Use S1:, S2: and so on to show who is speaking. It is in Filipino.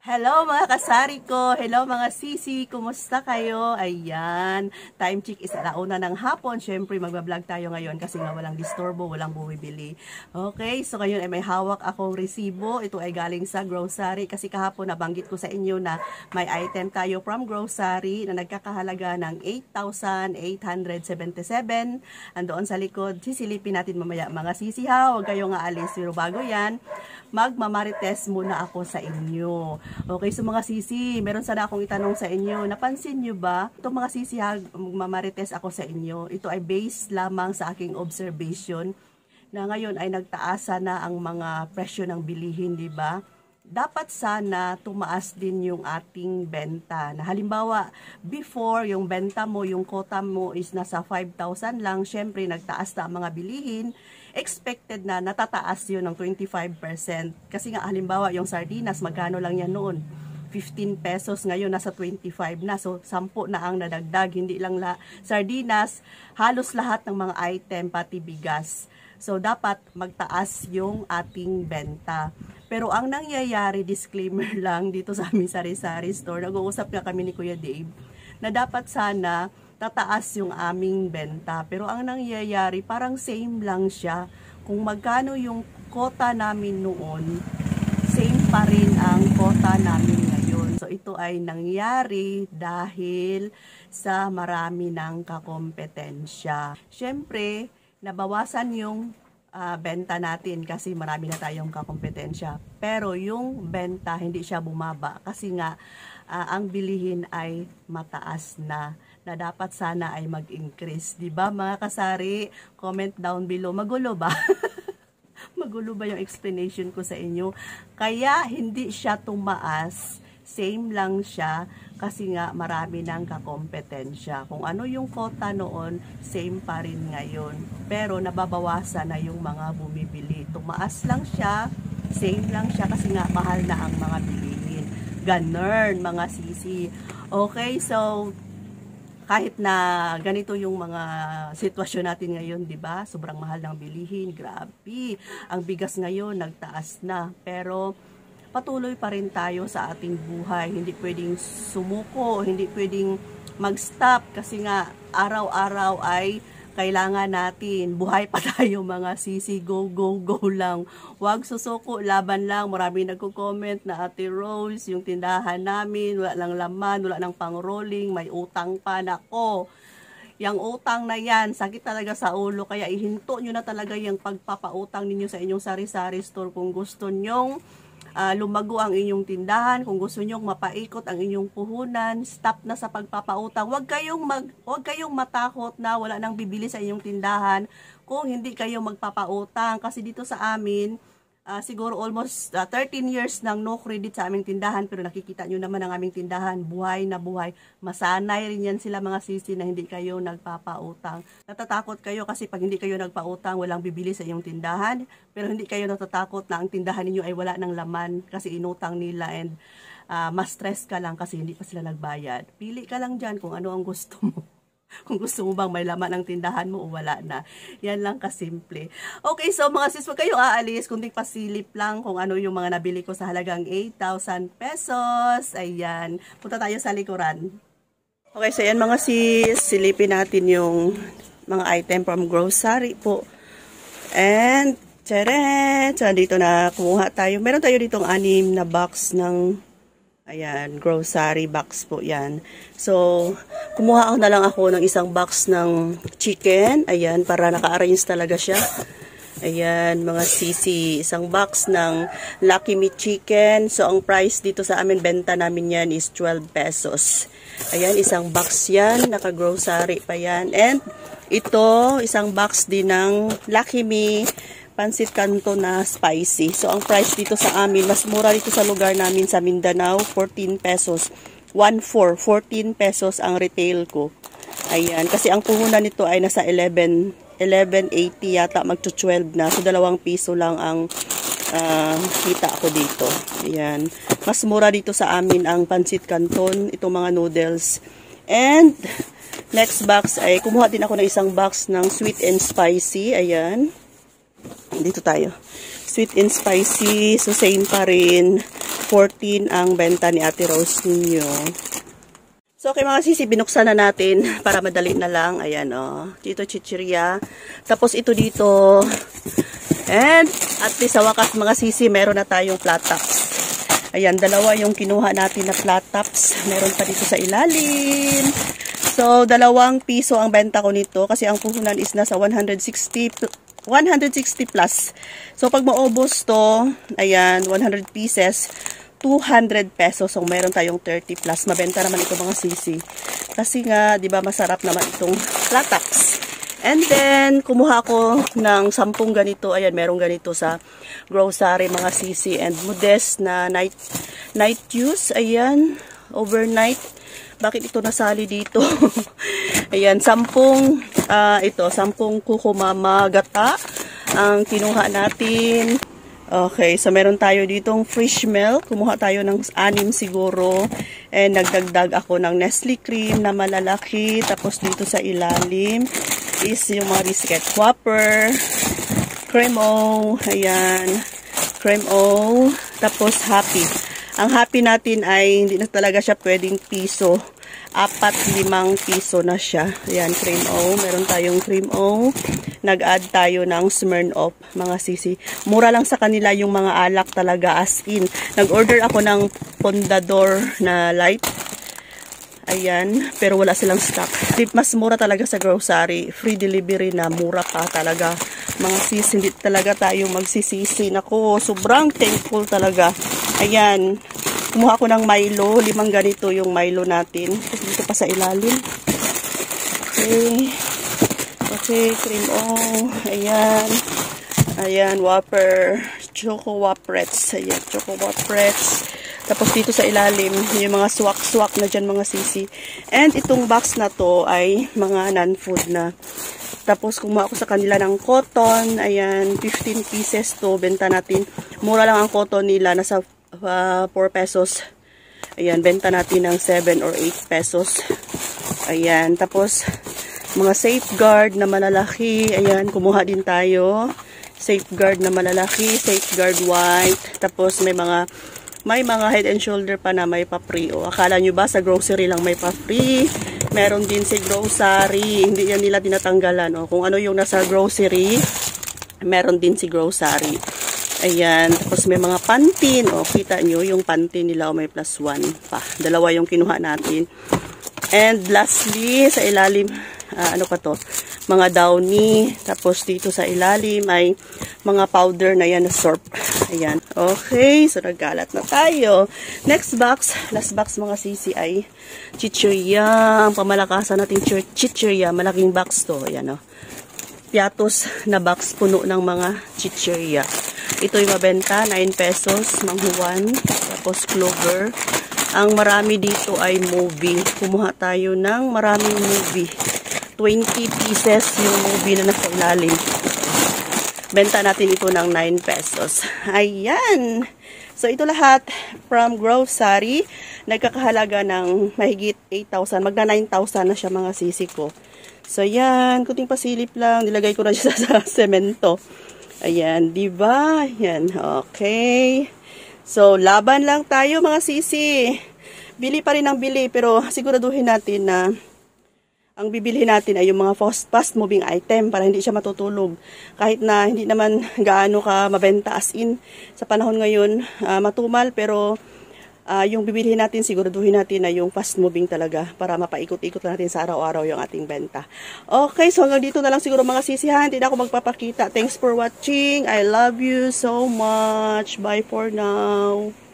S1: Hello mga kasari ko, hello mga sisi, kumusta kayo? Ayan, time check is alauna ng hapon. Syempre magbablog tayo ngayon kasi nga walang disturbo, walang bumibili. Okay, so ngayon ay may hawak akong resibo. Ito ay galing sa grocery kasi kahapon nabanggit ko sa inyo na may item tayo from grocery na nagkakahalaga ng 8,877. Andoon sa likod, sisilipin natin mamaya mga sisi ha, huwag kayong aalis. Pero bago yan, magmamarites muna ako sa inyo. Okay, so mga sisi, meron sana akong itanong sa inyo. Napansin nyo ba? Ito mga sisi ha, magmamarites ako sa inyo. Ito ay based lamang sa aking observation na ngayon ay nagtaasa na ang mga presyo ng bilihin, di ba? Dapat sana tumaas din yung ating benta. Na halimbawa, before yung benta mo, yung quota mo is nasa 5,000 lang, syempre nagtaas na ang mga bilihin, expected na natataas yun ng 25%. Kasi nga halimbawa yung sardinas, magkano lang yan noon? 15 pesos, ngayon nasa 25 na. So 10 na ang nadagdag, hindi lang sardinas, halos lahat ng mga item, pati bigas. So dapat magtaas yung ating benta. Pero ang nangyayari, disclaimer lang dito sa aming sari-sari store, nag-uusap nga kami ni Kuya Dave, na dapat sana tataas yung aming benta. Pero ang nangyayari, parang same lang siya. Kung magkano yung quota namin noon, same pa rin ang quota namin ngayon. So ito ay nangyari dahil sa marami ng kakompetensya. Siyempre, nabawasan yung benta natin kasi marami na tayong kakompetensya. Pero yung benta, hindi siya bumaba kasi nga ang bilihin ay mataas na dapat sana ay mag-increase. Diba mga kasari? Comment down below. Magulo ba? Magulo ba yung explanation ko sa inyo? Kaya hindi siya tumaas. Same lang siya kasi nga marami ng kakompetensya. Kung ano yung quota noon, same pa rin ngayon. Pero nababawasan na yung mga bumibili. Tumaas lang siya, same lang siya kasi nga mahal na ang mga bilihin. Ganun mga sisi. Okay, so kahit na ganito yung mga sitwasyon natin ngayon, 'di ba? Sobrang mahal ng bilihin, grabe. Ang bigas ngayon nagtaas na, pero patuloy pa rin tayo sa ating buhay. Hindi pwedeng sumuko, hindi pwedeng mag-stop kasi nga araw-araw ay kailangan natin. Buhay pa tayo mga sisi, go, go, go lang. Huwag susuko, laban lang. Marami nagko-comment na Ate Rose, yung tindahan namin, wala lang laman, wala nang pang-rolling, may utang pa. Nako, yung utang na yan, sakit talaga sa ulo. Kaya ihinto nyo na talaga yung pagpapautang ninyo sa inyong sari-sari store kung gusto nyong lumago ang inyong tindahan, kung gusto nyong mapaikot ang inyong puhunan, stop na sa pagpapautang. Huwag kayong matakot na wala nang bibili sa inyong tindahan kung hindi kayo magpapautang. Kasi dito sa amin, siguro almost 13 years nang no credit sa aming tindahan, pero nakikita nyo naman ang aming tindahan, buhay na buhay. Masanay rin yan sila mga sisi na hindi kayo nagpapautang. Natatakot kayo kasi pag hindi kayo nagpautang, walang bibili sa iyong tindahan, pero hindi kayo natatakot na ang tindahan ninyo ay wala ng laman kasi inutang nila, and mas stress ka lang kasi hindi pa sila nagbayad. Pili ka lang dyan kung ano ang gusto mo. Kung gusto mo bang may laman ang tindahan mo o wala na. Yan lang kasimple. Okay, so mga sis, huwag kayong aalis, kundi pasilip lang kung ano yung mga nabili ko sa halagang 8,000 pesos. Ayan. Punta tayo sa likuran. Okay, so yan mga sis, silipin natin yung mga item from grocery po. And, tcharan! So, dito na kumuha tayo. Meron tayo ditong 6 na box ng ayan, grocery box po yan. So, kumuha na lang ako ng isang box ng chicken. Ayan, para naka-arrange talaga siya. Ayan, mga sisi. Isang box ng Lucky Meat Chicken. So, ang price dito sa amin, benta namin yan is 12 pesos. Ayan, isang box yan. Naka-grocery pa yan. And, ito, isang box din ng Lucky Me Pansit Canton na spicy. So, ang price dito sa amin, mas mura dito sa lugar namin sa Mindanao, 14 pesos. 14 pesos ang retail ko. Ayan, kasi ang puhunan nito ay nasa 11.80 yata, magto-12 na. So, 2 piso lang ang kita ko dito. Ayan. Mas mura dito sa amin ang Pansit Canton, itong mga noodles. And, next box ay, kumuha din ako ng isang box ng sweet and spicy. Ayan. Dito tayo. Sweet and spicy. So, same pa rin. 14 ang benta ni Ate Rose ninyo. So, okay mga sisi, binuksan na natin para madali na lang. Ayan, dito chichirya. Tapos ito dito. And, at least sa wakas mga sisi, meron na tayong flat tops. Ayan, dalawa yung kinuha natin na flat tops. Meron pa dito sa ilalim. So, 2 piso ang benta ko nito kasi ang puhunan is nasa 160 plus. So, pag maubos to, ayan, 100 pieces, 200 pesos. So, meron tayong 30 plus. Mabenta naman ito mga sisi. Kasi nga, di ba, masarap naman itong flat tops. And then, kumuha ko ng 10 ganito. Ayan, merong ganito sa grocery mga sisi. And Modest na night use. Ayan, overnight. Bakit ito nasali dito? Ayan, 10 kuko mama gata ang kinuha natin. Okay, so meron tayo ditong fish milk. Kumuha tayo ng 6 siguro. And nagdagdag ako ng Nestle cream na malalaki. Tapos dito sa ilalim is yung mga biscuit whopper. Cremo. Ayan. Cremo. Tapos Happy. Ang Happy natin ay hindi na talaga siya pwedeng piso. 4-5 piso na siya. Ayan, cream O. Meron tayong cream O. Nag-add tayo ng Smirnoff, mga sisi. Mura lang sa kanila yung mga alak talaga, as in. Nag-order ako ng Pondador na light. Ayan, pero wala silang stock. Mas mura talaga sa grocery. Free delivery na, mura pa talaga. Mga sisi, hindi talaga tayo magsisisi. Naku, sobrang thankful talaga. Ayan. Kumuha ko ng Milo. 5 ganito yung Milo natin. Dito pa sa ilalim. Okay. Okay, cream O. Ayan. Ayan, Whopper. Choco Whoppers. Ayan, Choco Whoppers. Tapos dito sa ilalim, yung mga swak-swak na dyan mga sisi. And itong box na to ay mga non-food na. Tapos kumuha ako sa kanila ng cotton. Ayan, 15 pieces to. Benta natin. Mura lang ang cotton nila. Nasa 4 pesos. Ayan, benta natin ng 7 or 8 pesos. Ayan, tapos mga safeguard na malalaki. Ayan, kumuha din tayo. Safeguard na malalaki, safeguard white. Tapos may mga head and shoulder pa na may pa-free. O, akala nyo ba sa grocery lang may pa-free? Meron din si grocery. Hindi yan nila tinatanggalan. O, kung ano yung nasa grocery, meron din si grocery. Ayan, tapos may mga Pantene. O, kita nyo yung Pantene nila. O, may +1 pa. 2 yung kinuha natin. And lastly, sa ilalim, ano pa to? Mga Downy. Tapos dito sa ilalim ay mga powder na yan na Sorb. Ayan. Okay, so nagkalat na tayo. Next box, last box mga sisi ay chichirya. Ang pamalakasan natin chichirya. Malaking box to. Ayan o. Piatos na box puno ng mga chichirya. Ito'y mabenta, 9 pesos, manghuwan, tapos clover. Ang marami dito ay movie. Kumuha tayo ng maraming movie. 20 pieces yung movie na nasa ilalim. Benta natin ito ng 9 pesos. Ayan! So, ito lahat from grocery. Nagkakahalaga ng mahigit 8,000. Magna 9,000 na siya mga sisi ko. So, yan. Kunting pasilip lang. Nilagay ko na siya sa semento. Ayan, diba? Ayan, okay. So, laban lang tayo mga sisi. Bili pa rin ang bili, pero siguraduhin natin na ang bibilhin natin ay yung mga fast moving item para hindi siya matutulog. Kahit na hindi naman gaano ka mabenta, as in, sa panahon ngayon, matumal, pero yung bibilhin natin, siguraduhin natin na yung fast moving talaga para mapaikot-ikot natin sa araw-araw yung ating benta. Okay, so hanggang dito na lang siguro mga sisihan. Hindi na ako magpapakita. Thanks for watching. I love you so much. Bye for now.